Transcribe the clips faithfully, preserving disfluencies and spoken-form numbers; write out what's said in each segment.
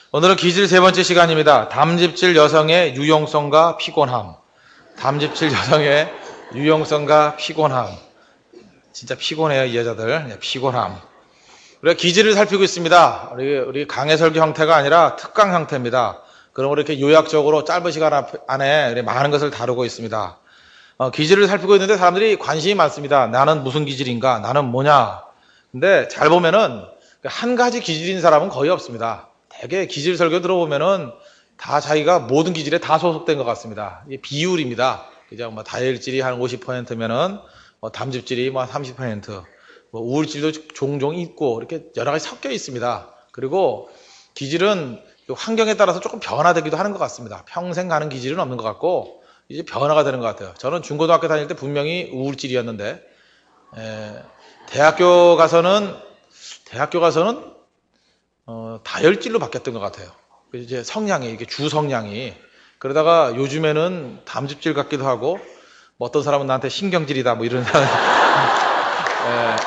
오늘은 기질 세 번째 시간입니다. 담즙질 여성의 유용성과 피곤함. 담즙질 여성의 유용성과 피곤함. 진짜 피곤해요, 이 여자들. 피곤함. 우리가 기질을 살피고 있습니다. 우리, 우리 강의 설교 형태가 아니라 특강 형태입니다. 그럼 이렇게 요약적으로 짧은 시간 안에 많은 것을 다루고 있습니다. 어, 기질을 살피고 있는데 사람들이 관심이 많습니다. 나는 무슨 기질인가? 나는 뭐냐? 근데 잘 보면은 한 가지 기질인 사람은 거의 없습니다. 대개 기질 설교 들어보면은 다 자기가 모든 기질에 다 소속된 것 같습니다. 이게 비율입니다. 그죠? 뭐 다혈질이 한 오십 퍼센트면은 뭐 담즙질이 뭐 삼십 퍼센트, 뭐 우울질도 종종 있고 이렇게 여러 가지 섞여 있습니다. 그리고 기질은 환경에 따라서 조금 변화되기도 하는 것 같습니다. 평생 가는 기질은 없는 것 같고 이제 변화가 되는 것 같아요. 저는 중고등학교 다닐 때 분명히 우울질이었는데 에, 대학교 가서는 대학교 가서는 어, 다혈질로 바뀌었던 것 같아요. 이제 성향이, 이게 주 성향이. 그러다가 요즘에는 담즙질 같기도 하고, 뭐 어떤 사람은 나한테 신경질이다, 뭐 이런 사람, 에,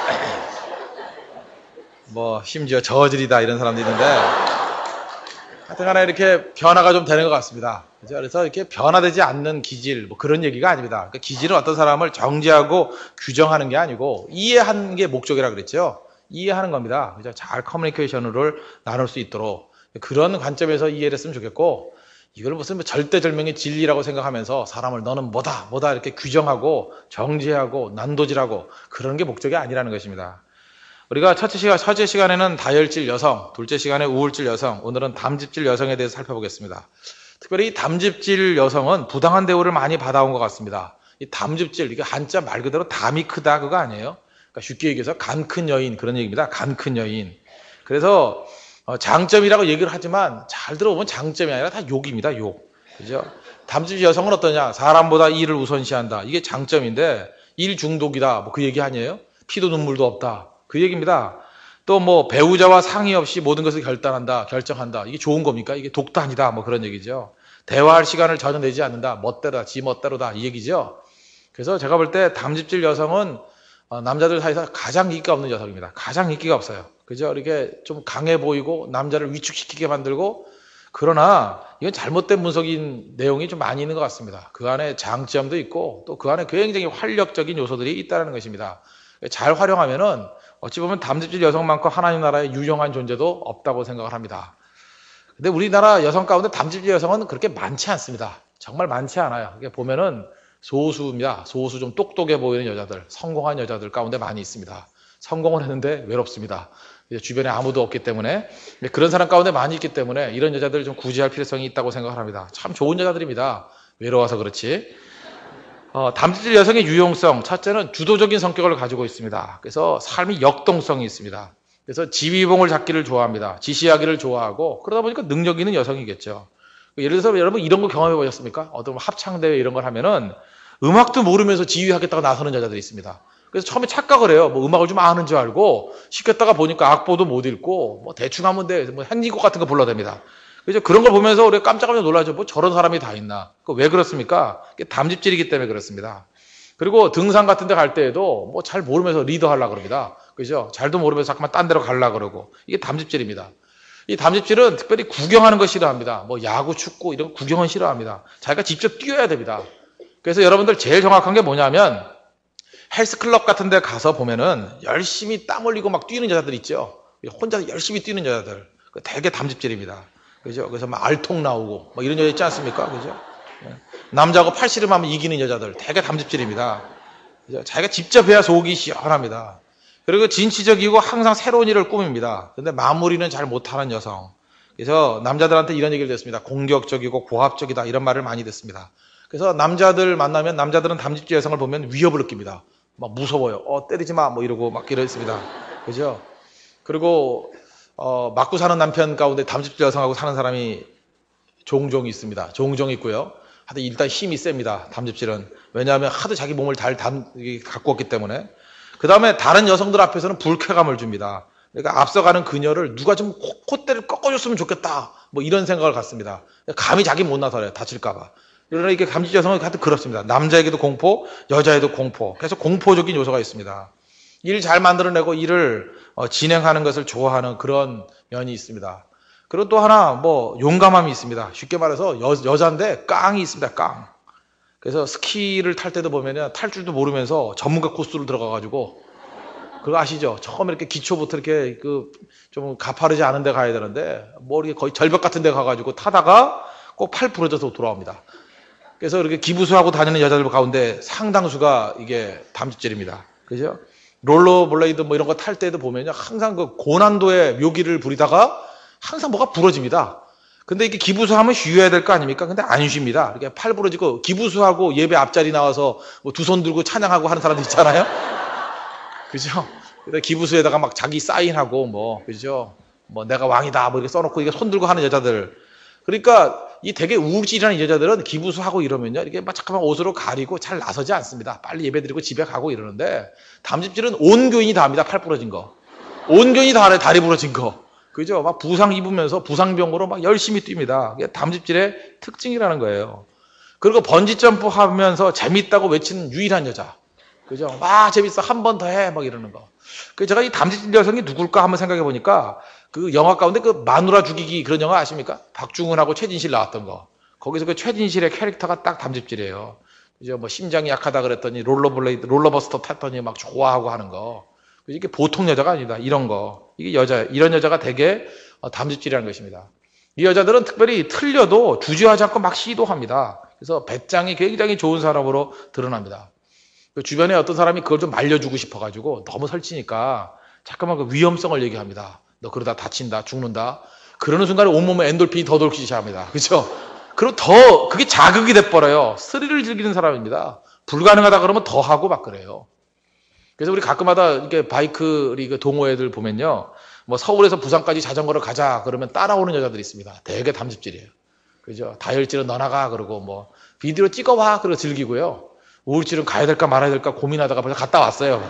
뭐 심지어 저질이다, 이런 사람도 있는데, 하여튼 간에 이렇게 변화가 좀 되는 것 같습니다. 그죠? 그래서 이렇게 변화되지 않는 기질, 뭐 그런 얘기가 아닙니다. 그러니까 기질은 어떤 사람을 정지하고 규정하는 게 아니고, 이해하는 게 목적이라 그랬죠. 이해하는 겁니다. 그죠? 잘 커뮤니케이션을 나눌 수 있도록 그런 관점에서 이해를 했으면 좋겠고, 이걸 무슨 뭐 절대절명의 진리라고 생각하면서 사람을 너는 뭐다 뭐다 이렇게 규정하고 정지하고 난도질하고 그런 게 목적이 아니라는 것입니다. 우리가 첫째 시간, 첫째 시간에는 다혈질 여성, 둘째 시간에 우울질 여성, 오늘은 담즙질 여성에 대해서 살펴보겠습니다. 특별히 이 담즙질 여성은 부당한 대우를 많이 받아온 것 같습니다. 이 담즙질, 이게 한자 말 그대로 담이 크다 그거 아니에요? 그러니까 쉽게 얘기해서 간 큰 여인 그런 얘기입니다. 간 큰 여인. 그래서 장점이라고 얘기를 하지만 잘 들어보면 장점이 아니라 다 욕입니다. 욕. 그죠? 담즙질 여성은 어떠냐? 사람보다 일을 우선시한다. 이게 장점인데 일 중독이다. 뭐 그 얘기 아니에요? 피도 눈물도 없다. 그 얘기입니다. 또 뭐 배우자와 상의 없이 모든 것을 결단한다, 결정한다. 이게 좋은 겁니까? 이게 독단이다. 뭐 그런 얘기죠. 대화할 시간을 전혀 내지 않는다. 멋대로다, 지 멋대로다. 이 얘기죠. 그래서 제가 볼 때 담즙질 여성은 남자들 사이에서 가장 인기가 없는 여성입니다. 가장 인기가 없어요. 그죠? 이렇게 좀 강해 보이고 남자를 위축시키게 만들고, 그러나 이건 잘못된 분석인 내용이 좀 많이 있는 것 같습니다. 그 안에 장점도 있고 또 그 안에 굉장히 활력적인 요소들이 있다는 것입니다. 잘 활용하면은 어찌 보면 담즙질 여성만큼 하나님 나라에 유용한 존재도 없다고 생각을 합니다. 근데 우리나라 여성 가운데 담즙질 여성은 그렇게 많지 않습니다. 정말 많지 않아요. 이게 보면은 소수입니다. 소수 좀 똑똑해 보이는 여자들, 성공한 여자들 가운데 많이 있습니다. 성공을 했는데 외롭습니다. 주변에 아무도 없기 때문에, 그런 사람 가운데 많이 있기 때문에 이런 여자들을 좀 구제할 필요성이 있다고 생각을 합니다. 참 좋은 여자들입니다. 외로워서 그렇지. 어, 담즙질 여성의 유용성, 첫째는 주도적인 성격을 가지고 있습니다. 그래서 삶이 역동성이 있습니다. 그래서 지휘봉을 잡기를 좋아합니다. 지시하기를 좋아하고, 그러다 보니까 능력 있는 여성이겠죠. 예를 들어서 여러분 이런 거 경험해 보셨습니까? 어떤 합창대회 이런 걸 하면은 음악도 모르면서 지휘하겠다고 나서는 여자들이 있습니다. 그래서 처음에 착각을 해요. 뭐 음악을 좀 아는 줄 알고 시켰다가 보니까 악보도 못 읽고 뭐 대충 하면 돼. 뭐 행진곡 같은 거 불러댑니다. 그래서 그런 걸 보면서 우리가 깜짝깜짝 놀라죠. 뭐 저런 사람이 다 있나? 왜 그렇습니까? 담즙질이기 때문에 그렇습니다. 그리고 등산 같은 데 갈 때에도 뭐 잘 모르면서 리더 하려고 그럽니다. 그죠? 잘도 모르면서 자꾸만 딴 데로 가려고 그러고. 이게 담즙질입니다. 이 담즙질은 특별히 구경하는 거 싫어합니다. 뭐 야구, 축구 이런 구경은 싫어합니다. 자기가 직접 뛰어야 됩니다. 그래서 여러분들 제일 정확한 게 뭐냐면 헬스클럽 같은 데 가서 보면은 열심히 땀 흘리고 막 뛰는 여자들 있죠. 혼자 열심히 뛰는 여자들. 되게 담즙질입니다. 그죠? 그래서 막 알통 나오고 뭐 이런 여자 있지 않습니까? 그죠? 남자하고 팔씨름하면 이기는 여자들 되게 담즙질입니다. 그죠? 자기가 직접 해야 속이 시원합니다. 그리고 진취적이고 항상 새로운 일을 꾸밉니다. 근데 마무리는 잘 못하는 여성. 그래서 남자들한테 이런 얘기를 듣습니다. 공격적이고 고압적이다 이런 말을 많이 듣습니다. 그래서 남자들 만나면 남자들은 담즙질 여성을 보면 위협을 느낍니다. 막 무서워요. 어 때리지 마 뭐 이러고 막 이랬습니다. 그죠? 그리고 어, 맞고 사는 남편 가운데 담즙질 여성하고 사는 사람이 종종 있습니다. 종종 있고요. 하여튼 일단 힘이 셉니다. 담즙질은. 왜냐하면 하도 자기 몸을 잘 담, 갖고 왔기 때문에. 그 다음에 다른 여성들 앞에서는 불쾌감을 줍니다. 그러니까 앞서가는 그녀를 누가 좀 콧대를 꺾어줬으면 좋겠다. 뭐 이런 생각을 갖습니다. 감히 자기 못 나서래요. 다칠까봐. 그러나 이게 담즙질 여성은 하여튼 그렇습니다. 남자에게도 공포, 여자에도 공포. 그래서 공포적인 요소가 있습니다. 일 잘 만들어내고 일을 어, 진행하는 것을 좋아하는 그런 면이 있습니다. 그리고 또 하나 뭐 용감함이 있습니다. 쉽게 말해서 여, 여자인데 깡이 있습니다. 깡. 그래서 스키를 탈 때도 보면은 탈 줄도 모르면서 전문가 코스로 들어가가지고 그거 아시죠? 처음에 이렇게 기초부터 이렇게 그 좀 가파르지 않은 데 가야 되는데 뭐 이렇게 거의 절벽 같은 데 가가지고 타다가 꼭 팔 부러져서 돌아옵니다. 그래서 이렇게 기부수하고 다니는 여자들 가운데 상당수가 이게 담즙질입니다. 그죠? 롤러블레이드 뭐 이런 거 탈 때도 보면요. 항상 그 고난도의 묘기를 부리다가 항상 뭐가 부러집니다. 근데 이게 기부수하면 쉬어야 될 거 아닙니까? 근데 안 쉽니다. 이렇게 팔 부러지고 기부수하고 예배 앞자리 나와서 뭐 두 손 들고 찬양하고 하는 사람들 있잖아요. 그죠? 근데 기부수에다가 막 자기 사인하고 뭐 그죠? 뭐 내가 왕이다 뭐 이렇게 써놓고 이게 손 들고 하는 여자들. 그러니까 이 되게 우울질이라는 여자들은 기부수하고 이러면요. 이렇게 막 잠깐만 옷으로 가리고 잘 나서지 않습니다. 빨리 예배드리고 집에 가고 이러는데 담즙질은 온 교인이 다 합니다. 팔 부러진 거. 온 교인이 다 알아요. 다리 부러진 거. 그죠? 막 부상 입으면서 부상병으로 막 열심히 뜁니다. 그게 담즙질의 특징이라는 거예요. 그리고 번지점프 하면서 재밌다고 외치는 유일한 여자. 그죠? 와, 재밌어. 한 번 더 해. 막 이러는 거. 그래서 제가 이 담즙질 여성이 누굴까 한번 생각해 보니까 그 영화 가운데 그 마누라 죽이기 그런 영화 아십니까? 박중훈하고 최진실 나왔던 거. 거기서 그 최진실의 캐릭터가 딱 담즙질이에요. 그죠? 뭐 심장이 약하다 그랬더니 롤러블레이드, 롤러버스터 탔더니 막 좋아하고 하는 거. 이게 보통 여자가 아니다. 이런 거. 이게 여자, 이런 여자가 되게 담즙질이라는 것입니다. 이 여자들은 특별히 틀려도 주저하지 않고 막 시도합니다. 그래서 배짱이 굉장히 좋은 사람으로 드러납니다. 그 주변에 어떤 사람이 그걸 좀 말려주고 싶어가지고 너무 설치니까 잠깐만 그 위험성을 얘기합니다. 너 그러다 다친다, 죽는다. 그러는 순간에 온몸에 엔돌핀이 더 돌기 시작합니다. 그렇죠? 그리고 더 그게 자극이 돼버려요. 스릴을 즐기는 사람입니다. 불가능하다 그러면 더 하고 막 그래요. 그래서 우리 가끔마다 이렇게 바이크 리그 동호 애들 보면요. 뭐 서울에서 부산까지 자전거를 가자 그러면 따라오는 여자들이 있습니다. 되게 담즙질이에요. 그죠? 다혈질은 너 나가 그러고 뭐 비디오 찍어와 그러고 즐기고요. 우울질은 가야 될까 말아야 될까 고민하다가 벌써 갔다 왔어요.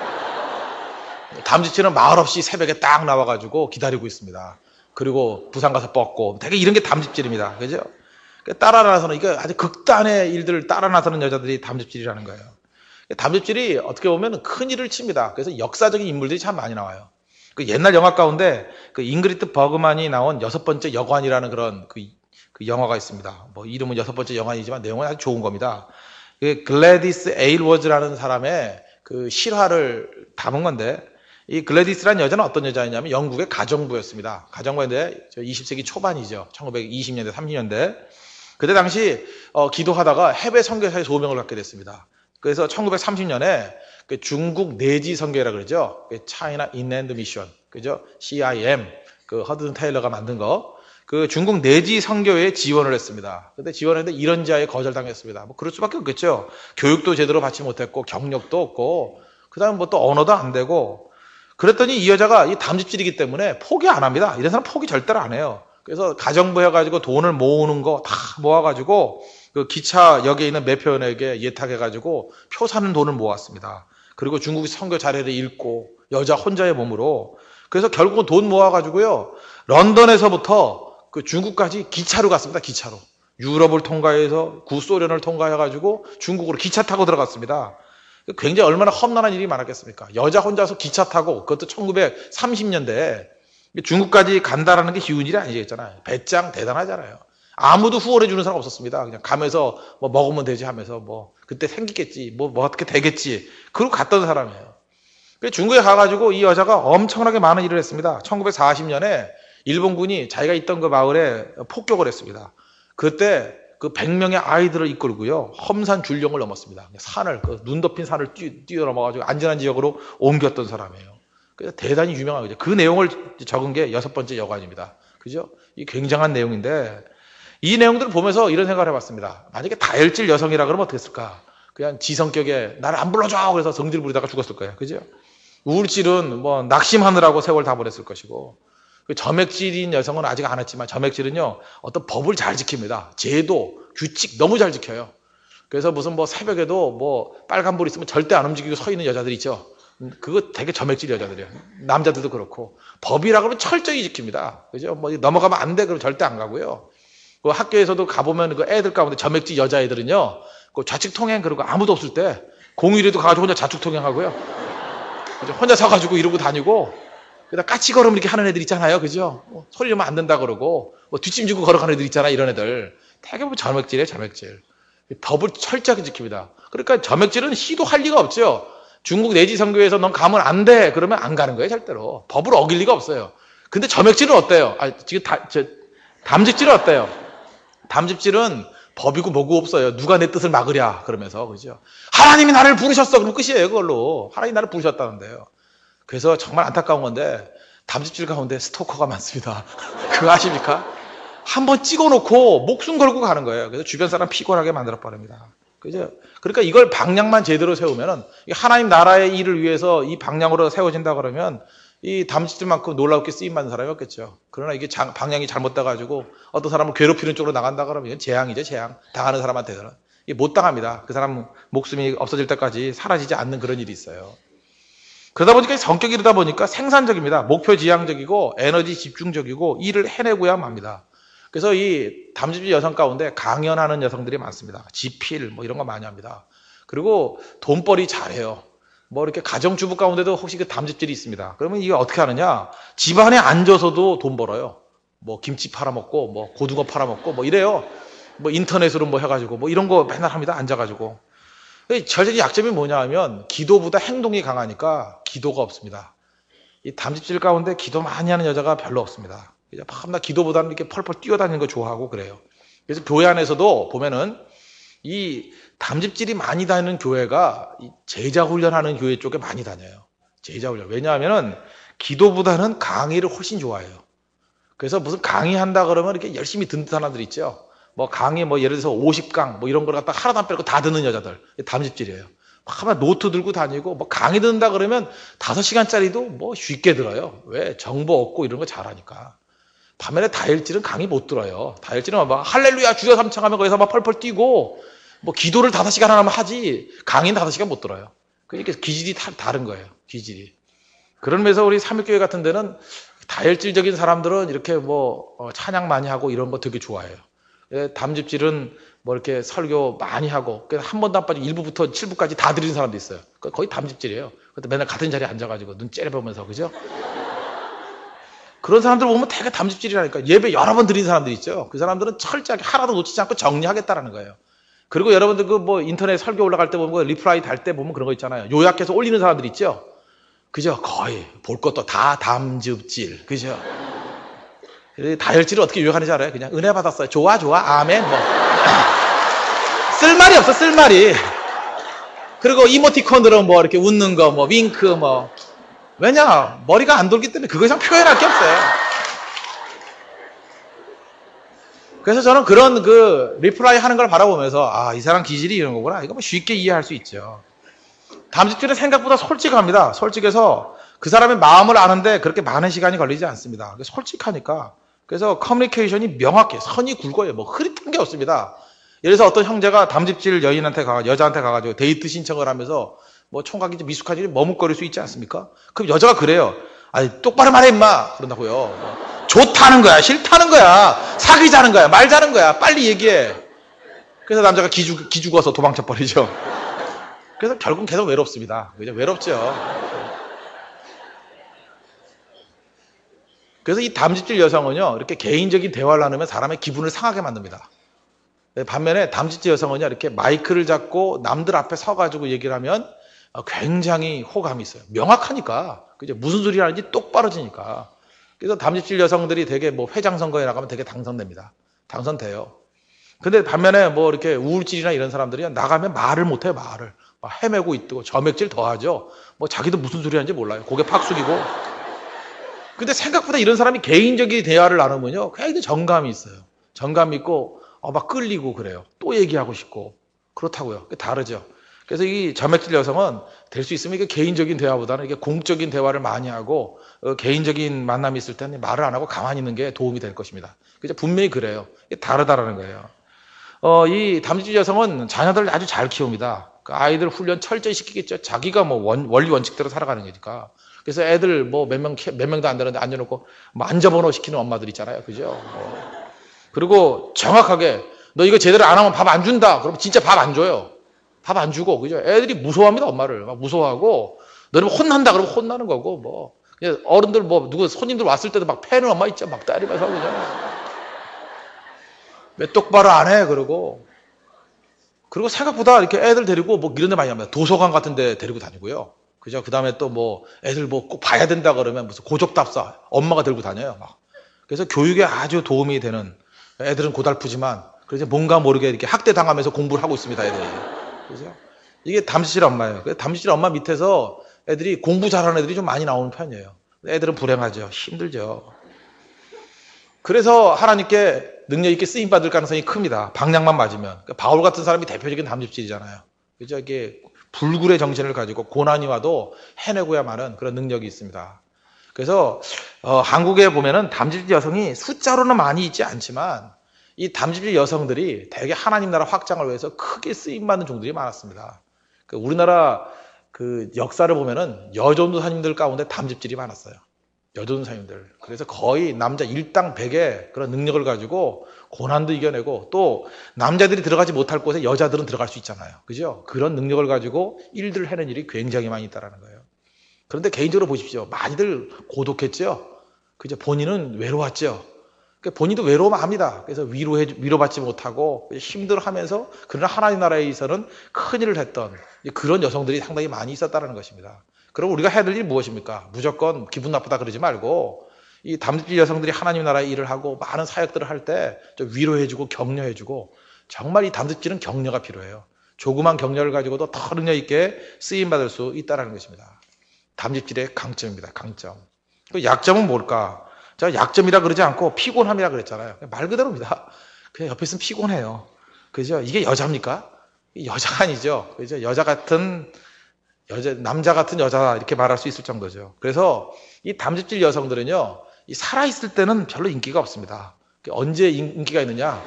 담즙질은 말없이 새벽에 딱 나와가지고 기다리고 있습니다. 그리고 부산 가서 뻗고 되게 이런 게 담즙질입니다. 그죠? 따라 나서는 이게 아주 극단의 일들을 따라 나서는 여자들이 담즙질이라는 거예요. 담즙질이 어떻게 보면 큰 일을 칩니다. 그래서 역사적인 인물들이 참 많이 나와요. 그 옛날 영화 가운데 그 잉그리트 버그만이 나온 여섯 번째 여관이라는 그런 그, 그 영화가 있습니다. 뭐 이름은 여섯 번째 여관이지만 내용은 아주 좋은 겁니다. 그 글래디스 에일워즈라는 사람의 그 실화를 담은 건데 이 글래디스라는 여자는 어떤 여자였냐면 영국의 가정부였습니다. 가정부인데 이십 세기 초반이죠. 천구백이십 년대, 삼십 년대. 그때 당시 어, 기도하다가 해외 선교사의 소명을 갖게 됐습니다. 그래서 천구백삼십 년에 그 중국 내지 선교회라 그러죠. China Inland Mission, 그죠? 씨아이엠, 그 허든 테일러가 만든 거. 그 중국 내지 선교회에 지원을 했습니다. 근데 지원했는데 이런 자에 거절당했습니다. 뭐 그럴 수밖에 없겠죠. 교육도 제대로 받지 못했고 경력도 없고 그다음 뭐 또 언어도 안 되고 그랬더니 이 여자가 이 담즙질이기 때문에 포기 안 합니다. 이런 사람 포기 절대로 안 해요. 그래서 가정부 해가지고 돈을 모으는 거 다 모아가지고 그 기차역에 있는 매표원에게 예탁해가지고 표 사는 돈을 모았습니다. 그리고 중국 선교 자료를 읽고 여자 혼자의 몸으로 그래서 결국은 돈 모아가지고요 런던에서부터 그 중국까지 기차로 갔습니다. 기차로 유럽을 통과해서 구소련을 통과해가지고 중국으로 기차 타고 들어갔습니다. 굉장히 얼마나 험난한 일이 많았겠습니까? 여자 혼자서 기차 타고 그것도 천구백삼십 년대에 중국까지 간다라는 게 쉬운 일이 아니겠잖아요. 배짱 대단하잖아요. 아무도 후원해 주는 사람 없었습니다. 그냥 가면서 뭐 먹으면 되지 하면서 뭐 그때 생기겠지 뭐, 뭐 어떻게 되겠지 그러고 갔던 사람이에요. 중국에 가가지고 이 여자가 엄청나게 많은 일을 했습니다. 천구백사십 년에 일본군이 자기가 있던 그 마을에 폭격을 했습니다. 그때 그 백 명의 아이들을 이끌고요 험산 줄령을 넘었습니다. 산을 그 눈 덮인 산을 뛰, 뛰어넘어가지고 안전한 지역으로 옮겼던 사람이에요. 그래서 대단히 유명한 거죠. 그 내용을 적은 게 여섯 번째 여관입니다. 그죠? 이 굉장한 내용인데 이 내용들을 보면서 이런 생각을 해봤습니다. 만약에 다혈질 여성이라 그러면 어떻게 했을까? 그냥 지성격에 나를 안 불러줘 그래서 성질 부리다가 죽었을 거예요. 그죠? 우울질은 뭐 낙심하느라고 세월 다 보냈을 것이고 그 점액질인 여성은 아직 안 했지만 점액질은요 어떤 법을 잘 지킵니다. 제도, 규칙 너무 잘 지켜요. 그래서 무슨 뭐 새벽에도 뭐 빨간불 있으면 절대 안 움직이고 서 있는 여자들 있죠. 그거 되게 점액질 여자들이에요. 남자들도 그렇고 법이라 그러면 철저히 지킵니다. 그죠? 뭐 넘어가면 안 돼 그러면 절대 안 가고요. 그 학교에서도 가보면 그 애들 가운데 점액질 여자애들은요 그 좌측 통행 그러고 아무도 없을 때 공휴일에도 가가지고 혼자 좌측 통행하고요. 혼자 서가지고 이러고 다니고 그다 까치걸음 이렇게 하는 애들 있잖아요. 그죠? 뭐 소리 내면 안 된다 그러고, 뭐 뒷짐지고 걸어가는 애들 있잖아. 이런 애들. 되게 뭐 점액질이에요, 점액질. 법을 철저하게 지킵니다. 그러니까 점액질은 시도할 리가 없죠. 중국 내지 선교에서 넌 가면 안 돼. 그러면 안 가는 거예요, 절대로. 법을 어길 리가 없어요. 근데 점액질은 어때요? 아, 지금 다, 저, 담즙질은 어때요? 담즙질은 법이고 뭐고 없어요. 누가 내 뜻을 막으랴. 그러면서, 그죠? 하나님이 나를 부르셨어. 그럼 끝이에요, 그걸로. 하나님이 나를 부르셨다는데요. 그래서 정말 안타까운 건데, 담즙질 가운데 스토커가 많습니다. 그거 아십니까? 한번 찍어놓고 목숨 걸고 가는 거예요. 그래서 주변 사람 피곤하게 만들어버립니다. 그죠? 그러니까 이걸 방향만 제대로 세우면은, 하나님 나라의 일을 위해서 이 방향으로 세워진다 그러면, 이 담즙질만큼 놀랍게 쓰임받는 사람이 없겠죠. 그러나 이게 장, 방향이 잘못돼가지고 어떤 사람을 괴롭히는 쪽으로 나간다 그러면 이건 재앙이죠, 재앙. 당하는 사람한테는. 이게 못 당합니다. 그 사람 목숨이 없어질 때까지 사라지지 않는 그런 일이 있어요. 그러다 보니까 성격이 이러다 보니까 생산적입니다. 목표 지향적이고 에너지 집중적이고 일을 해내고야 맙니다. 그래서 이 담즙질 여성 가운데 강연하는 여성들이 많습니다. 지필 뭐 이런 거 많이 합니다. 그리고 돈벌이 잘해요. 뭐 이렇게 가정주부 가운데도 혹시 그 담즙질이 있습니다. 그러면 이게 어떻게 하느냐? 집안에 앉아서도 돈 벌어요. 뭐 김치 팔아먹고 뭐 고등어 팔아먹고 뭐 이래요. 뭐 인터넷으로 뭐 해가지고 뭐 이런 거 맨날 합니다. 앉아가지고. 절대 약점이 뭐냐 하면 기도보다 행동이 강하니까 기도가 없습니다. 이 담즙질 가운데 기도 많이 하는 여자가 별로 없습니다. 밤낮 기도보다는 이렇게 펄펄 뛰어다니는 거 좋아하고 그래요. 그래서 교회 안에서도 보면은 이 담즙질이 많이 다니는 교회가 제자 훈련하는 교회 쪽에 많이 다녀요. 제자 훈련. 왜냐하면은 기도보다는 강의를 훨씬 좋아해요. 그래서 무슨 강의한다 그러면 이렇게 열심히 듣는 사람들 있죠. 뭐 강의 뭐 예를 들어서 오십 강 뭐 이런 걸 갖다 하나도 안 빼고 다 듣는 여자들. 담즙질이에요. 막 노트 들고 다니고 뭐 강의 듣는다 그러면 다섯 시간짜리도 뭐 쉽게 들어요. 왜? 정보 얻고 이런 거 잘하니까. 반면에 다혈질은 강의 못 들어요. 다혈질은 막 할렐루야 주여 삼창하면 거기서 막 펄펄 뛰고 뭐 기도를 다섯 시간 하나만 하지 강의는 다섯 시간 못 들어요. 그러니까 기질이 다 다른 거예요. 기질이. 그런 면에서 우리 삼육교회 같은 데는 다혈질적인 사람들은 이렇게 뭐 찬양 많이 하고 이런 거 되게 좋아해요. 담즙질은 뭐 이렇게 설교 많이 하고 한 번도 안 빠지고 일 부부터 칠 부까지 다 드리는 사람도 있어요. 거의 담즙질이에요. 근데 맨날 같은 자리에 앉아가지고 눈 째려보면서 그죠? 그런 사람들 보면 되게 담즙질이라니까. 예배 여러 번 드리는 사람들 있죠. 그 사람들은 철저하게 하나도 놓치지 않고 정리하겠다라는 거예요. 그리고 여러분들 그 뭐 인터넷 설교 올라갈 때 보면 리플라이 달 때 보면 그런 거 있잖아요. 요약해서 올리는 사람들 있죠. 그죠? 거의 볼 것도 다 담즙질. 그죠? 다혈질을 어떻게 요약하는지 알아요? 그냥 은혜 받았어요. 좋아 좋아 아멘 뭐 쓸말이 없어 쓸말이. 그리고 이모티콘으로 뭐 이렇게 웃는 거 뭐 윙크 뭐 왜냐 머리가 안 돌기 때문에 그거 이상 표현할 게 없어요. 그래서 저는 그런 그 리플라이 하는 걸 바라보면서 아, 이 사람 기질이 이런 거구나. 이거 뭐 쉽게 이해할 수 있죠. 담즙질은 생각보다 솔직합니다. 솔직해서 그 사람의 마음을 아는데 그렇게 많은 시간이 걸리지 않습니다. 솔직하니까. 그래서 커뮤니케이션이 명확해. 선이 굵어요. 뭐 흐릿한 게 없습니다. 예를 들어서 어떤 형제가 담즙질 여인한테 가, 여자한테 가가지고 데이트 신청을 하면서 뭐 총각인지 미숙한지 머뭇거릴 수 있지 않습니까? 그럼 여자가 그래요. 아니, 똑바로 말해, 임마! 그런다고요. 뭐, 좋다는 거야, 싫다는 거야, 사귀자는 거야, 말자는 거야, 빨리 얘기해. 그래서 남자가 기죽, 기죽어서 도망쳐버리죠. 그래서 결국 계속 외롭습니다. 그죠? 외롭죠. 그래서 이 담즙질 여성은요, 이렇게 개인적인 대화를 나누면 사람의 기분을 상하게 만듭니다. 반면에 담즙질 여성은요, 이렇게 마이크를 잡고 남들 앞에 서가지고 얘기를 하면 굉장히 호감이 있어요. 명확하니까. 그죠? 무슨 소리 하는지 똑바로지니까. 그래서 담즙질 여성들이 되게 뭐 회장 선거에 나가면 되게 당선됩니다. 당선돼요. 근데 반면에 뭐 이렇게 우울질이나 이런 사람들이 나가면 말을 못해요, 말을. 막 헤매고 있고, 점액질 더하죠. 뭐 자기도 무슨 소리 하는지 몰라요. 고개 팍 숙이고. 근데 생각보다 이런 사람이 개인적인 대화를 나누면요, 굉장히 정감이 있어요. 정감이 있고, 어, 막 끌리고 그래요. 또 얘기하고 싶고. 그렇다고요. 다르죠. 그래서 이 점액질 여성은 될 수 있으면 이게 개인적인 대화보다는 이게 공적인 대화를 많이 하고 어, 개인적인 만남이 있을 때는 말을 안 하고 가만히 있는 게 도움이 될 것입니다. 그죠? 분명히 그래요. 이게 다르다라는 거예요. 어, 이 담즙질 여성은 자녀들을 아주 잘 키웁니다. 그 아이들 훈련 철저히 시키겠죠. 자기가 뭐 원, 원리 원칙대로 살아가는 거니까. 그래서 애들 뭐 몇 명, 몇 명도 안 되는데 앉아놓고 뭐 앉아번호 시키는 엄마들 있잖아요. 그죠? 어. 그리고 정확하게 너 이거 제대로 안 하면 밥 안 준다. 그럼 진짜 밥 안 줘요. 밥 안 주고, 그죠? 애들이 무서워합니다, 엄마를. 막 무서워하고, 너는 혼난다, 그러면 혼나는 거고, 뭐. 어른들 뭐 누구 손님들 왔을 때도 막 팬을 엄마 있죠. 막 때리면서 그냥 왜 똑바로 안 해? 그러고 그리고 생각보다 이렇게 애들 데리고 뭐 이런 데 많이 갑니다. 도서관 같은 데 데리고 다니고요. 그죠? 그 다음에 또 뭐 애들 뭐 꼭 봐야 된다 그러면 무슨 고적답사 엄마가 들고 다녀요. 막. 그래서 교육에 아주 도움이 되는 애들은 고달프지만 그래서 뭔가 모르게 이렇게 학대 당하면서 공부를 하고 있습니다. 애들이. 그죠? 이게 담임질 엄마예요. 담임질 엄마 밑에서 애들이 공부 잘하는 애들이 좀 많이 나오는 편이에요. 애들은 불행하죠. 힘들죠. 그래서 하나님께 능력 있게 쓰임 받을 가능성이 큽니다. 방향만 맞으면. 그러니까 바울 같은 사람이 대표적인 담임질이잖아요. 그죠? 이게 불굴의 정신을 가지고 고난이 와도 해내고야만은 그런 능력이 있습니다. 그래서 어, 한국에 보면은 담임질 여성이 숫자로는 많이 있지 않지만 이 담임질 여성들이 대개 하나님 나라 확장을 위해서 크게 쓰임 받는 종들이 많았습니다. 그 우리나라 그 역사를 보면은 여전도사님들 가운데 담임질이 많았어요. 여전도사님들. 그래서 거의 남자 일당 백의 그런 능력을 가지고 고난도 이겨내고 또 남자들이 들어가지 못할 곳에 여자들은 들어갈 수 있잖아요. 그죠? 그런 능력을 가지고 일들을 해낸 일이 굉장히 많이 있다는 거예요. 그런데 개인적으로 보십시오. 많이들 고독했죠? 그죠? 본인은 외로웠죠? 본인도 외로우면 압니다. 그래서 위로해, 위로받지 못하고 힘들어 하면서 그러나 하나님 나라에서는 큰 일을 했던 그런 여성들이 상당히 많이 있었다는 것입니다. 그럼 우리가 해야 될 일이 무엇입니까? 무조건 기분 나쁘다 그러지 말고 이 담임질 여성들이 하나님 나라의 일을 하고 많은 사역들을 할 때 좀 위로해주고 격려해주고 정말 이 담임질은 격려가 필요해요. 조그만 격려를 가지고도 더 능력 있게 쓰임받을 수 있다는 것입니다. 담임질의 강점입니다. 강점. 그 약점은 뭘까? 제가 약점이라 그러지 않고 피곤함이라 그랬잖아요. 말 그대로입니다. 그냥 옆에 있으면 피곤해요. 그죠? 이게 여자입니까? 여자가 아니죠. 그죠? 여자 같은 여자, 남자 같은 여자 이렇게 말할 수 있을 정도죠. 그래서 이 담임질 여성들은요, 이 살아있을 때는 별로 인기가 없습니다. 언제 인기가 있느냐?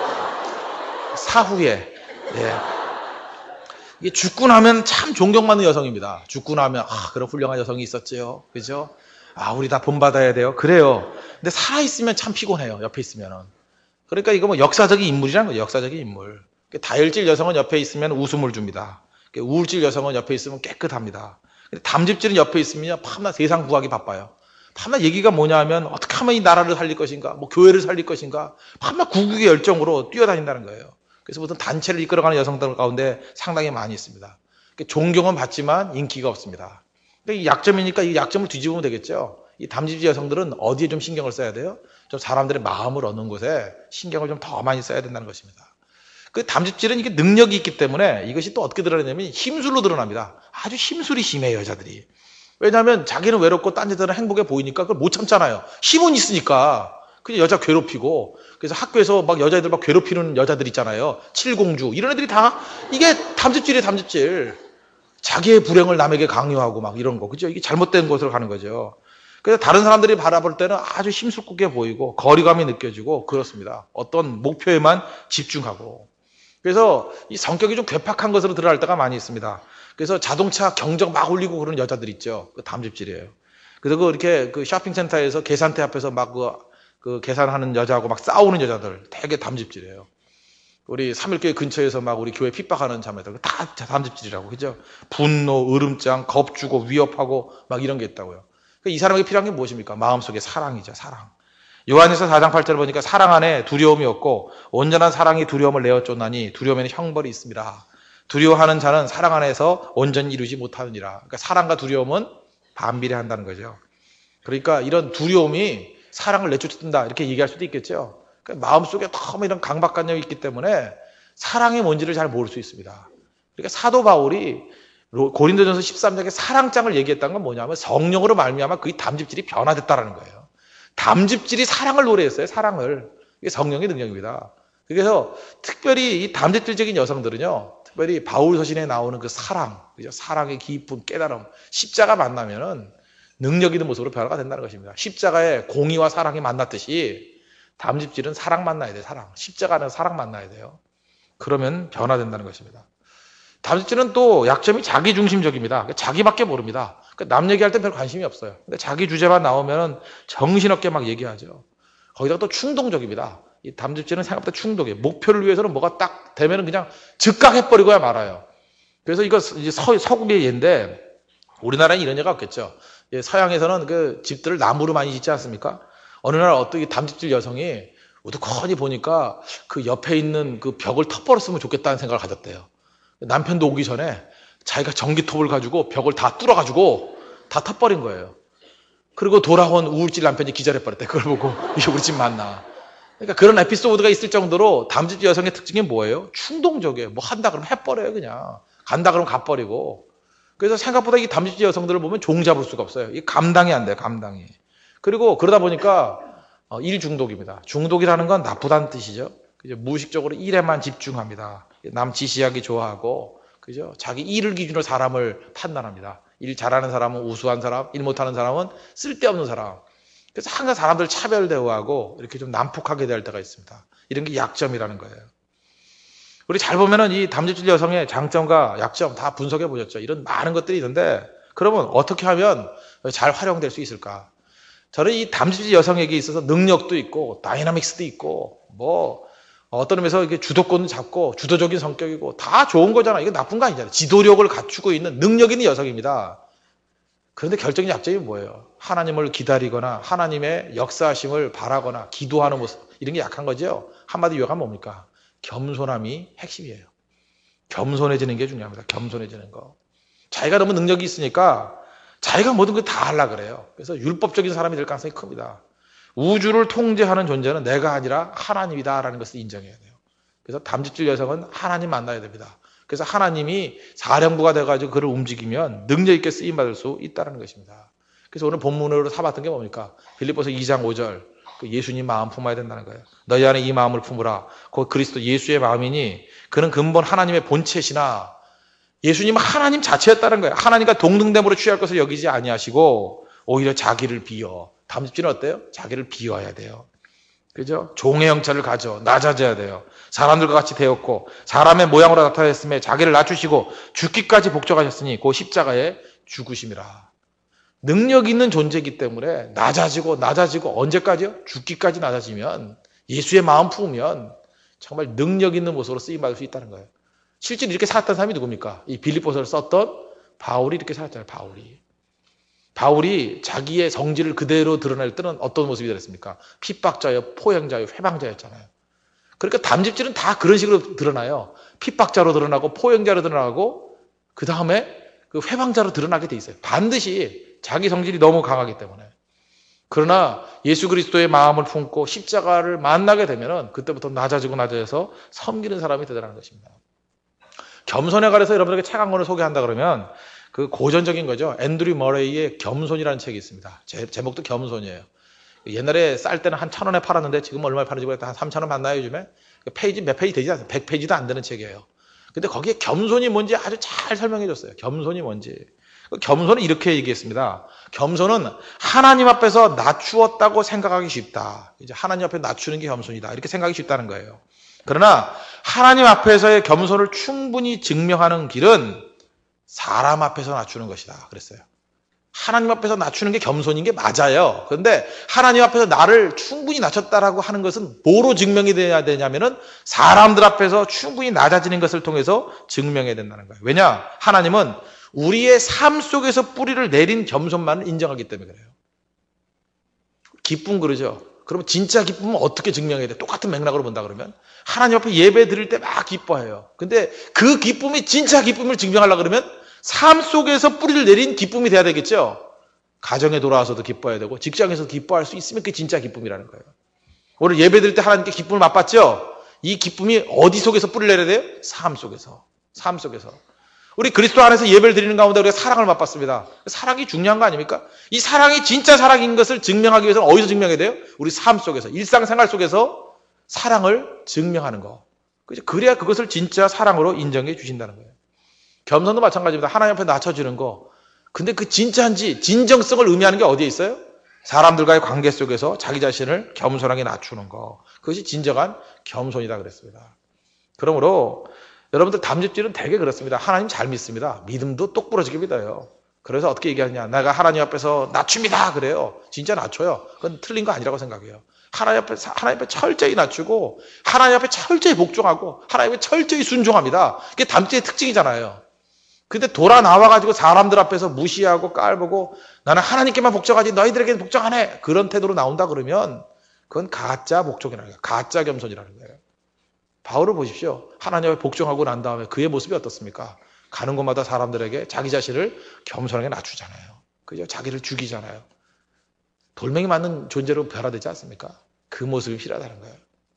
사후에. 예. 이게 죽고 나면 참 존경받는 여성입니다. 죽고 나면, 아, 그런 훌륭한 여성이 있었지요. 그죠? 아, 우리 다 본받아야 돼요. 그래요. 근데 살아있으면 참 피곤해요. 옆에 있으면은. 그러니까 이거 뭐 역사적인 인물이라는 거예요. 역사적인 인물. 다혈질 여성은 옆에 있으면 웃음을 줍니다. 우울질 여성은 옆에 있으면 깨끗합니다. 담집질은 옆에 있으면 밤낮 세상 구하기 바빠요. 밤낮 얘기가 뭐냐 하면 어떻게 하면 이 나라를 살릴 것인가, 뭐 교회를 살릴 것인가, 밤낮 구국의 열정으로 뛰어다닌다는 거예요. 그래서 무슨 단체를 이끌어가는 여성들 가운데 상당히 많이 있습니다. 존경은 받지만 인기가 없습니다. 이 약점이니까 이 약점을 뒤집으면 되겠죠. 이 담집질 여성들은 어디에 좀 신경을 써야 돼요? 좀 사람들의 마음을 얻는 곳에 신경을 좀 더 많이 써야 된다는 것입니다. 그 담집질은 이게 능력이 있기 때문에 이것이 또 어떻게 드러나냐면 힘술로 드러납니다. 아주 힘술이 심해요, 여자들이. 왜냐하면 자기는 외롭고 딴 여자들은 행복해 보이니까 그걸 못 참잖아요. 힘은 있으니까. 그냥 여자 괴롭히고. 그래서 학교에서 막 여자애들 막 괴롭히는 여자들 있잖아요. 칠공주. 이런 애들이 다 이게 담집질이에요, 담집질. 자기의 불행을 남에게 강요하고 막 이런 거. 그죠? 이게 잘못된 곳으로 가는 거죠. 그래서 다른 사람들이 바라볼 때는 아주 힘술궂게 보이고 거리감이 느껴지고 그렇습니다. 어떤 목표에만 집중하고. 그래서 이 성격이 좀 괴팍한 것으로 드러날 때가 많이 있습니다. 그래서 자동차 경적 막 울리고 그러는 여자들 있죠. 그 담집질이에요. 그래서 그 이렇게 그 쇼핑센터에서 계산대 앞에서 막 그, 그 계산하는 여자하고 막 싸우는 여자들 되게 담집질이에요. 우리 삼일교회 근처에서 막 우리 교회 핍박하는 자매들 다 담집질이라고. 그죠? 분노, 으름장, 겁주고 위협하고 막 이런 게 있다고요. 이 사람에게 필요한 게 무엇입니까? 마음속에 사랑이죠. 사랑. 요한일서 사 장 팔 절을 보니까 사랑 안에 두려움이 없고 온전한 사랑이 두려움을 내어 쫓나니 두려움에는 형벌이 있습니다. 두려워하는 자는 사랑 안에서 온전히 이루지 못하느니라. 그러니까 사랑과 두려움은 반비례한다는 거죠. 그러니까 이런 두려움이 사랑을 내쫓는다 이렇게 얘기할 수도 있겠죠. 그러니까 마음속에 너무 이런 강박관념이 있기 때문에 사랑이 뭔지를 잘 모를 수 있습니다. 그러니까 사도 바울이 고린도전서 십삼 장에 사랑장을 얘기했다는 건 뭐냐면 성령으로 말미암아 그의 담집질이 변화됐다는 거예요. 담집질이 사랑을 노래했어요. 사랑을. 이게 성령의 능력입니다. 그래서 특별히 이 담집질적인 여성들은요. 특별히 바울 서신에 나오는 그 사랑, 그죠? 사랑의 깊은 깨달음, 십자가 만나면은 능력 있는 모습으로 변화가 된다는 것입니다. 십자가에 공의와 사랑이 만났듯이 담집질은 사랑 만나야 돼요. 사랑. 십자가는 사랑 만나야 돼요. 그러면 변화된다는 것입니다. 담집질은 또 약점이 자기중심적입니다. 자기밖에 모릅니다. 남 얘기할 땐 별 관심이 없어요. 근데 자기 주제만 나오면 정신없게 막 얘기하죠. 거기다가 또 충동적입니다. 이 담집질은 생각보다 충동이에요. 목표를 위해서는 뭐가 딱 되면은 그냥 즉각 해버리고야 말아요. 그래서 이거 이제 서, 서구의 예인데 우리나라에 이런 예가 없겠죠. 예, 서양에서는 그 집들을 나무로 많이 짓지 않습니까? 어느 날 어떤 담즙질 여성이 우두커니 보니까 그 옆에 있는 그 벽을 텄버렸으면 좋겠다는 생각을 가졌대요. 남편도 오기 전에 자기가 전기톱을 가지고 벽을 다 뚫어가지고 다 텄버린 거예요. 그리고 돌아온 우울질 남편이 기절해버렸대. 그걸 보고 이게 우리 집 맞나. 그러니까 그런 에피소드가 있을 정도로 담즙질 여성의 특징이 뭐예요? 충동적이에요. 뭐 한다 그러면 해버려요 그냥. 간다 그러면 가버리고. 그래서 생각보다 이 담즙질 여성들을 보면 종잡을 수가 없어요. 이 감당이 안 돼요. 감당이. 그리고 그러다 보니까 일 중독입니다. 중독이라는 건 나쁘다는 뜻이죠. 그죠? 무의식적으로 일에만 집중합니다. 남 지시하기 좋아하고, 그죠? 자기 일을 기준으로 사람을 판단합니다. 일 잘하는 사람은 우수한 사람, 일 못하는 사람은 쓸데없는 사람. 그래서 항상 사람들 차별 대우하고 이렇게 좀 난폭하게 대할 때가 있습니다. 이런 게 약점이라는 거예요. 우리 잘 보면은 이 담즙질 여성의 장점과 약점 다 분석해 보셨죠. 이런 많은 것들이 있는데, 그러면 어떻게 하면 잘 활용될 수 있을까? 저는 이 담즙질 여성에게 있어서 능력도 있고, 다이나믹스도 있고, 뭐, 어떤 의미에서 이게 주도권을 잡고, 주도적인 성격이고, 다 좋은 거잖아. 이거 나쁜 거 아니잖아요. 지도력을 갖추고 있는 능력 있는 여성입니다. 그런데 결정적인 약점이 뭐예요? 하나님을 기다리거나, 하나님의 역사하심을 바라거나, 기도하는 모습, 이런 게 약한 거죠. 한마디 요약하면 뭡니까? 겸손함이 핵심이에요. 겸손해지는 게 중요합니다. 겸손해지는 거. 자기가 너무 능력이 있으니까, 자기가 모든 걸 다 하려고 그래요. 그래서 율법적인 사람이 될 가능성이 큽니다. 우주를 통제하는 존재는 내가 아니라 하나님이다라는 것을 인정해야 돼요. 그래서 담즙질 여성은 하나님 만나야 됩니다. 그래서 하나님이 사령부가 돼가지고 그를 움직이면 능력 있게 쓰임받을 수 있다는 것입니다. 그래서 오늘 본문으로 삼았던 게 뭡니까? 빌립보서 이 장 오 절. 예수님 마음 품어야 된다는 거예요. 너희 안에 이 마음을 품으라. 곧 그리스도 예수의 마음이니 그는 근본 하나님의 본체시나 예수님은 하나님 자체였다는 거예요. 하나님과 동등됨으로 취할 것을 여기지 아니하시고 오히려 자기를 비워. 담즙질은 어때요? 자기를 비워야 돼요. 그죠? 종의 형체를 가져 낮아져야 돼요. 사람들과 같이 되었고 사람의 모양으로 나타냈음에 자기를 낮추시고 죽기까지 복종하셨으니 그 십자가에 죽으심이라. 능력 있는 존재이기 때문에 낮아지고 낮아지고 언제까지요? 죽기까지 낮아지면 예수의 마음 품으면 정말 능력 있는 모습으로 쓰임받을 수 있다는 거예요. 실제로 이렇게 살았던 사람이 누굽니까? 이 빌립보서를 썼던 바울이 이렇게 살았잖아요. 바울이. 바울이 자기의 성질을 그대로 드러낼 때는 어떤 모습이 됐습니까? 핍박자요, 포행자요, 회방자였잖아요. 그러니까 담즙질은 다 그런 식으로 드러나요. 핍박자로 드러나고 포행자로 드러나고 그 다음에 그 회방자로 드러나게 돼 있어요. 반드시 자기 성질이 너무 강하기 때문에. 그러나 예수 그리스도의 마음을 품고 십자가를 만나게 되면은 그때부터 낮아지고 낮아져서 섬기는 사람이 되더라는 것입니다. 겸손에 관해서 여러분에게 책 한 권을 소개한다 그러면 그 고전적인 거죠. 앤드류 머레이의 겸손이라는 책이 있습니다. 제, 제목도 겸손이에요. 옛날에 쌀 때는 한 천 원에 팔았는데 지금 얼마에 파는지 모르겠다. 한 삼천 원 받나요 요즘에? 페이지 몇 페이지 되지 않습니다. 백 페이지도 안 되는 책이에요. 근데 거기에 겸손이 뭔지 아주 잘 설명해 줬어요. 겸손이 뭔지. 겸손은 이렇게 얘기했습니다. 겸손은 하나님 앞에서 낮추었다고 생각하기 쉽다. 이제 하나님 앞에 낮추는 게 겸손이다. 이렇게 생각하기 쉽다는 거예요. 그러나 하나님 앞에서의 겸손을 충분히 증명하는 길은 사람 앞에서 낮추는 것이다. 그랬어요. 하나님 앞에서 낮추는 게 겸손인 게 맞아요. 그런데 하나님 앞에서 나를 충분히 낮췄다라고 하는 것은 뭐로 증명이 돼야 되냐면은 사람들 앞에서 충분히 낮아지는 것을 통해서 증명해야 된다는 거예요. 왜냐? 하나님은 우리의 삶 속에서 뿌리를 내린 겸손만을 인정하기 때문에 그래요. 기쁨 그러죠. 그러면 진짜 기쁨은 어떻게 증명해야 돼? 똑같은 맥락으로 본다 그러면 하나님 앞에 예배 드릴 때 막 기뻐해요. 근데 그 기쁨이 진짜 기쁨을 증명하려고 그러면 삶 속에서 뿌리를 내린 기쁨이 돼야 되겠죠. 가정에 돌아와서도 기뻐해야 되고 직장에서도 기뻐할 수 있으면 그게 진짜 기쁨이라는 거예요. 오늘 예배 드릴 때 하나님께 기쁨을 맛봤죠? 이 기쁨이 어디 속에서 뿌리를 내려야 돼요? 삶 속에서. 삶 속에서. 우리 그리스도 안에서 예배를 드리는 가운데 우리가 사랑을 맛봤습니다. 사랑이 중요한 거 아닙니까? 이 사랑이 진짜 사랑인 것을 증명하기 위해서는 어디서 증명해야 돼요? 우리 삶 속에서, 일상생활 속에서 사랑을 증명하는 거. 그래야 그것을 진짜 사랑으로 인정해 주신다는 거예요. 겸손도 마찬가지입니다. 하나님 앞에 낮춰주는 거. 근데 그 진짜인지 진정성을 의미하는 게 어디에 있어요? 사람들과의 관계 속에서 자기 자신을 겸손하게 낮추는 거. 그것이 진정한 겸손이다 그랬습니다. 그러므로 여러분들 담즙질은 되게 그렇습니다. 하나님 잘 믿습니다. 믿음도 똑부러지게 믿어요. 그래서 어떻게 얘기하느냐. 내가 하나님 앞에서 낮춥니다. 그래요. 진짜 낮춰요. 그건 틀린 거 아니라고 생각해요. 하나님 앞에, 하나님 앞에 철저히 낮추고 하나님 앞에 철저히 복종하고 하나님 앞에 철저히 순종합니다. 그게 담즙질의 특징이잖아요. 근데 돌아 나와가지고 사람들 앞에서 무시하고 깔보고 나는 하나님께만 복종하지 너희들에게는 복종 안 해. 그런 태도로 나온다 그러면 그건 가짜 복종이라는 거예요. 가짜 겸손이라는 거예요. 바울을 보십시오. 하나님 앞에 복종하고 난 다음에 그의 모습이 어떻습니까? 가는 곳마다 사람들에게 자기 자신을 겸손하게 낮추잖아요. 그죠? 자기를 죽이잖아요. 돌멩이 맞는 존재로 변화되지 않습니까? 그 모습이 필요하다는 거예요.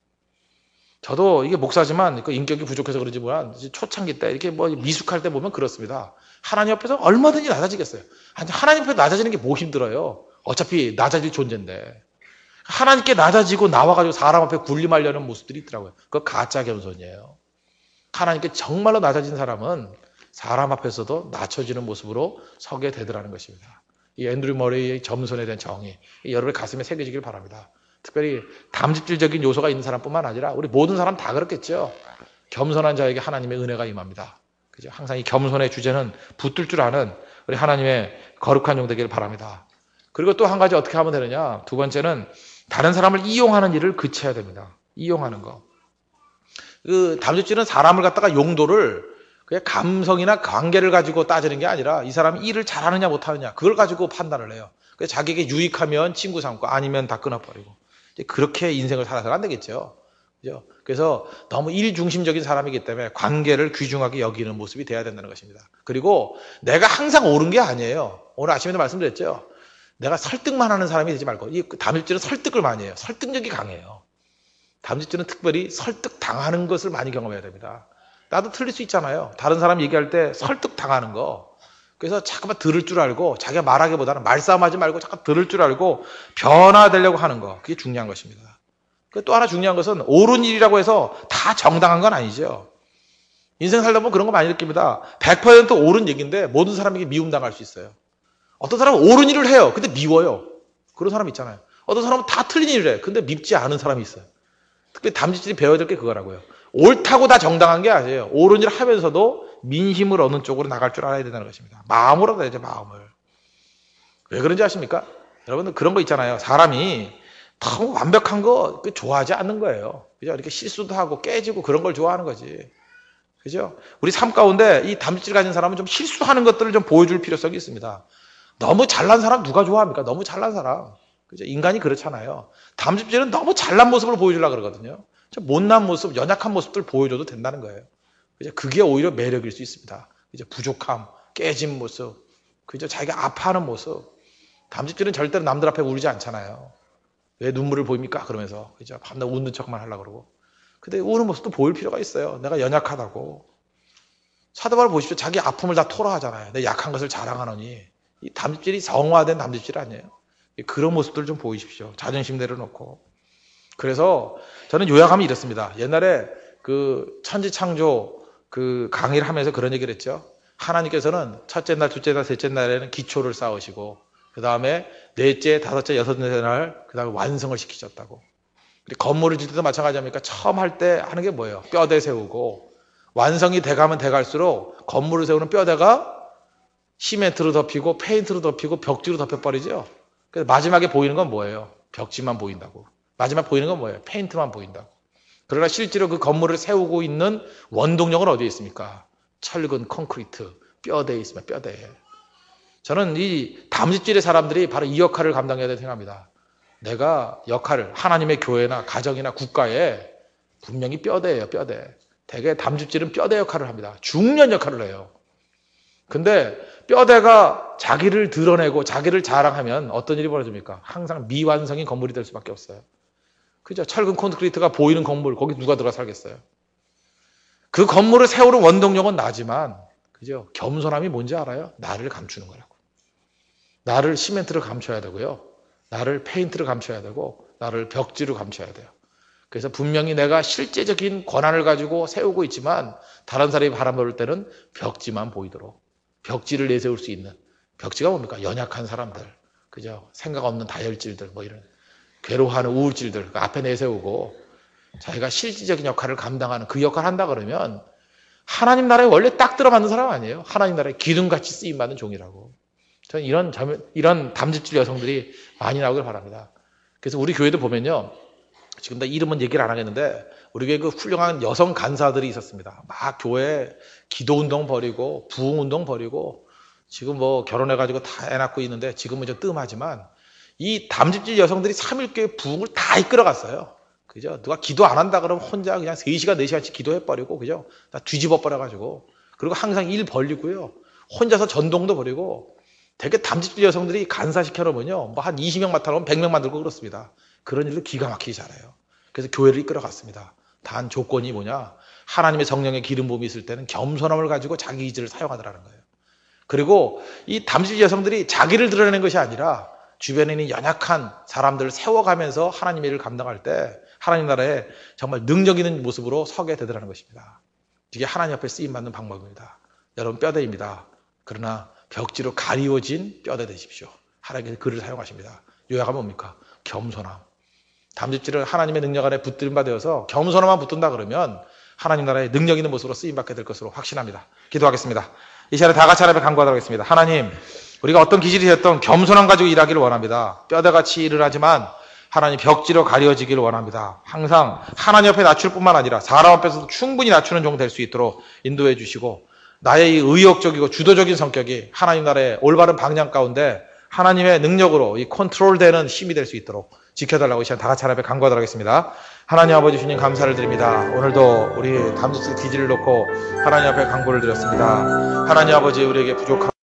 저도 이게 목사지만 그 인격이 부족해서 그런지 뭐야 초창기 때 이렇게 뭐 미숙할 때 보면 그렇습니다. 하나님 앞에서 얼마든지 낮아지겠어요. 아니, 하나님 앞에 낮아지는 게 뭐 힘들어요? 어차피 낮아질 존재인데. 하나님께 낮아지고 나와가지고 사람 앞에 군림하려는 모습들이 있더라고요. 그거 가짜 겸손이에요. 하나님께 정말로 낮아진 사람은 사람 앞에서도 낮춰지는 모습으로 서게 되더라는 것입니다. 이 앤드류 머레이의 겸손에 대한 정의, 여러분의 가슴에 새겨지길 바랍니다. 특별히 담즙질적인 요소가 있는 사람뿐만 아니라 우리 모든 사람 다 그렇겠죠. 겸손한 자에게 하나님의 은혜가 임합니다. 그죠? 항상 이 겸손의 주제는 붙들 줄 아는 우리 하나님의 거룩한 종 되기를 바랍니다. 그리고 또 한 가지 어떻게 하면 되느냐? 두 번째는 다른 사람을 이용하는 일을 그쳐야 됩니다. 이용하는 거. 그 담즙질은 사람을 갖다가 용도를 그냥 감성이나 관계를 가지고 따지는 게 아니라 이 사람이 일을 잘하느냐 못하느냐 그걸 가지고 판단을 해요. 그래서 자기에게 유익하면 친구 삼고 아니면 다 끊어버리고 그렇게 인생을 살아서는 안 되겠죠. 그죠? 그래서 너무 일 중심적인 사람이기 때문에 관계를 귀중하게 여기는 모습이 돼야 된다는 것입니다. 그리고 내가 항상 옳은 게 아니에요. 오늘 아침에도 말씀드렸죠. 내가 설득만 하는 사람이 되지 말고 이 담즙질은 설득을 많이 해요. 설득력이 강해요. 담즙질은 특별히 설득 당하는 것을 많이 경험해야 됩니다. 나도 틀릴 수 있잖아요. 다른 사람 얘기할 때 설득 당하는 거. 그래서 잠깐만 들을 줄 알고 자기가 말하기보다는 말싸움하지 말고 잠깐 들을 줄 알고 변화되려고 하는 거. 그게 중요한 것입니다. 또 하나 중요한 것은 옳은 일이라고 해서 다 정당한 건 아니죠. 인생 살다 보면 그런 거 많이 느낍니다. 백 퍼센트 옳은 얘기인데 모든 사람에게 미움당할 수 있어요. 어떤 사람은 옳은 일을 해요. 근데 미워요. 그런 사람 있잖아요. 어떤 사람은 다 틀린 일을 해. 근데 밉지 않은 사람이 있어요. 특히 담즙질이 배워야 될 게 그거라고요. 옳다고 다 정당한 게 아니에요. 옳은 일을 하면서도 민심을 얻는 쪽으로 나갈 줄 알아야 된다는 것입니다. 마음으로 해야죠, 마음을. 왜 그런지 아십니까? 여러분들 그런 거 있잖아요. 사람이 너무 완벽한 거 좋아하지 않는 거예요. 그죠? 이렇게 실수도 하고 깨지고 그런 걸 좋아하는 거지. 그죠? 우리 삶 가운데 이 담즙질 가진 사람은 좀 실수하는 것들을 좀 보여줄 필요성이 있습니다. 너무 잘난 사람 누가 좋아합니까? 너무 잘난 사람. 그죠? 인간이 그렇잖아요. 담즙질은 너무 잘난 모습을 보여주려고 그러거든요. 못난 모습, 연약한 모습들 보여줘도 된다는 거예요. 그죠? 그게 오히려 매력일 수 있습니다. 그죠? 부족함, 깨진 모습, 그죠? 자기가 아파하는 모습. 담즙질은 절대로 남들 앞에 울지 않잖아요. 왜 눈물을 보입니까? 그러면서 그죠? 밤낮 웃는 척만 하려고 그러고. 근데 우는 모습도 보일 필요가 있어요. 내가 연약하다고. 사도 바울 보십시오. 자기 아픔을 다 토로하잖아요. 내 약한 것을 자랑하노니. 이 담즙질이 성화된 담즙질 아니에요. 그런 모습들을 좀 보이십시오. 자존심 내려놓고. 그래서 저는 요약하면 이렇습니다. 옛날에 그 천지창조 그 강의를 하면서 그런 얘기를 했죠. 하나님께서는 첫째 날, 둘째 날, 셋째 날에는 기초를 쌓으시고 그 다음에 넷째, 다섯째, 여섯째 날 그 다음에 완성을 시키셨다고. 건물을 짓을 때도 마찬가지 아닙니까? 처음 할 때 하는 게 뭐예요? 뼈대 세우고 완성이 돼가면 돼갈수록 건물을 세우는 뼈대가 시멘트로 덮이고 페인트로 덮이고 벽지로 덮여버리죠. 그래서 마지막에 보이는 건 뭐예요? 벽지만 보인다고. 마지막 보이는 건 뭐예요? 페인트만 보인다고. 그러나 실제로 그 건물을 세우고 있는 원동력은 어디에 있습니까? 철근, 콘크리트, 뼈대에 있습니다. 뼈대에. 저는 이 담즙질의 사람들이 바로 이 역할을 감당해야 된다고 생각합니다. 내가 역할을 하나님의 교회나 가정이나 국가에 분명히 뼈대예요. 뼈대. 대개 담즙질은 뼈대 역할을 합니다. 중요한 역할을 해요. 근데 뼈대가 자기를 드러내고 자기를 자랑하면 어떤 일이 벌어집니까? 항상 미완성인 건물이 될 수밖에 없어요. 그죠? 철근 콘크리트가 보이는 건물, 거기 누가 들어가 살겠어요? 그 건물을 세우는 원동력은 나지만, 그죠? 겸손함이 뭔지 알아요? 나를 감추는 거라고. 나를 시멘트로 감춰야 되고요. 나를 페인트로 감춰야 되고, 나를 벽지로 감춰야 돼요. 그래서 분명히 내가 실제적인 권한을 가지고 세우고 있지만, 다른 사람이 바라볼 때는 벽지만 보이도록. 벽지를 내세울 수 있는. 벽지가 뭡니까? 연약한 사람들. 그죠? 생각 없는 다혈질들, 뭐 이런. 괴로워하는 우울질들 그 앞에 내세우고 자기가 실질적인 역할을 감당하는 그 역할을 한다 그러면 하나님 나라에 원래 딱 들어맞는 사람 아니에요. 하나님 나라에 기둥같이 쓰임받는 종이라고. 저는 이런, 이런 담즙질 여성들이 많이 나오길 바랍니다. 그래서 우리 교회도 보면요. 지금 다 이름은 얘기를 안 하겠는데 우리 교회 그 훌륭한 여성 간사들이 있었습니다. 막 교회에 기도운동 벌이고 부흥운동 벌이고 지금 뭐 결혼해가지고 다 애 낳고 있는데 지금은 좀 뜸하지만 이 담즙질 여성들이 삼일교회 부흥을 다 이끌어갔어요. 그죠? 누가 기도 안 한다 그러면 혼자 그냥 세 시간, 네 시간씩 기도해버리고, 그죠? 다 뒤집어 버려가지고. 그리고 항상 일 벌리고요. 혼자서 전동도 벌이고, 되게 담즙질 여성들이 간사시켜놓으면요. 뭐 한 이십 명 맡아놓으면 백 명 만들고 그렇습니다. 그런 일도 기가 막히게 잘해요. 그래서 교회를 이끌어갔습니다. 단 조건이 뭐냐? 하나님의 성령의 기름 부음이 있을 때는 겸손함을 가지고 자기 의지를 사용하더라는 거예요. 그리고 이 담즙질 여성들이 자기를 드러내는 것이 아니라 주변에 있는 연약한 사람들을 세워가면서 하나님의 일을 감당할 때 하나님 나라에 정말 능력 있는 모습으로 서게 되더라는 것입니다. 이게 하나님 앞에 쓰임받는 방법입니다. 여러분 뼈대입니다. 그러나 벽지로 가리워진 뼈대 되십시오. 하나님께서 그를 사용하십니다. 요약하면 뭡니까? 겸손함. 담즙질을 하나님의 능력 안에 붙들림 받아서 겸손함만 붙든다 그러면 하나님 나라의 능력 있는 모습으로 쓰임받게 될 것으로 확신합니다. 기도하겠습니다. 이 시간에 다 같이 하나님 앞에 간구하도록 하겠습니다. 하나님, 우리가 어떤 기질이 되었던 겸손함 가지고 일하기를 원합니다. 뼈대같이 일을 하지만 하나님 벽지로 가려지기를 원합니다. 항상 하나님 앞에 낮출 뿐만 아니라 사람 앞에서도 충분히 낮추는 종 될 수 있도록 인도해 주시고 나의 이 의욕적이고 주도적인 성격이 하나님 나라의 올바른 방향 가운데 하나님의 능력으로 이 컨트롤되는 힘이 될 수 있도록 지켜달라고 이 시간 다 같이 하나님 앞에 간구하도록 하겠습니다. 하나님 아버지 주님 감사를 드립니다. 오늘도 우리 담즙질 기질을 놓고 하나님 앞에 간구를 드렸습니다. 하나님 아버지 우리에게 부족한